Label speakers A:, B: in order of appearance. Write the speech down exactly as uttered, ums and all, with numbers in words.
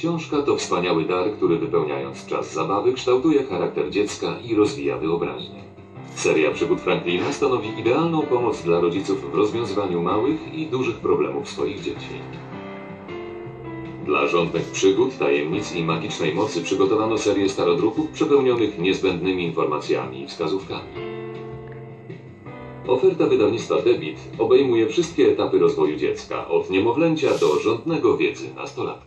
A: Książka to wspaniały dar, który wypełniając czas zabawy kształtuje charakter dziecka i rozwija wyobraźnię. Seria przygód Franklina stanowi idealną pomoc dla rodziców w rozwiązywaniu małych i dużych problemów swoich dzieci. Dla żądnych przygód, tajemnic i magicznej mocy przygotowano serię starodruków przepełnionych niezbędnymi informacjami i wskazówkami. Oferta wydawnictwa Debit obejmuje wszystkie etapy rozwoju dziecka, od niemowlęcia do żądnego wiedzy nastolatka.